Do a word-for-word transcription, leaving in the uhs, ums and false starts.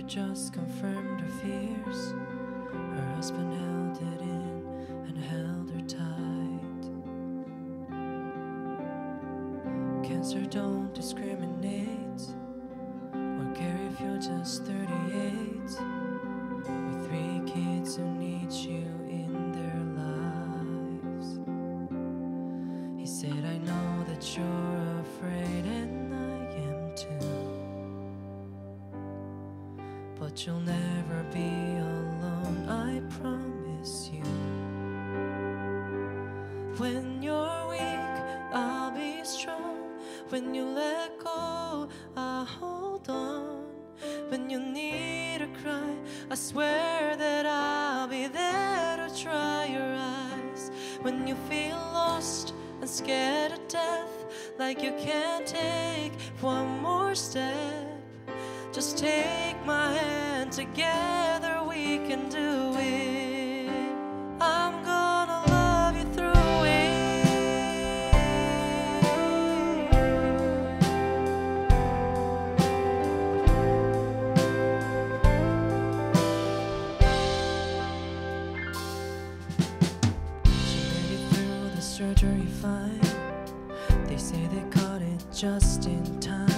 just confirmed her fears. Her husband held it in and held her tight. Cancer don't discriminate or care if you're just thirty-eight, with three kids who need you in their lives. He said, I know that you're afraid and I am too, but you'll never be alone, I promise you. When you're weak, I'll be strong. When you let go, I'll hold on. When you need a cry, I swear that I'll be there to dry your eyes. When you feel lost and scared to death, like you can't take one more step, just take my hand, together we can do it. I'm gonna love you through it. She made it through the surgery fine. They say they caught it just in time.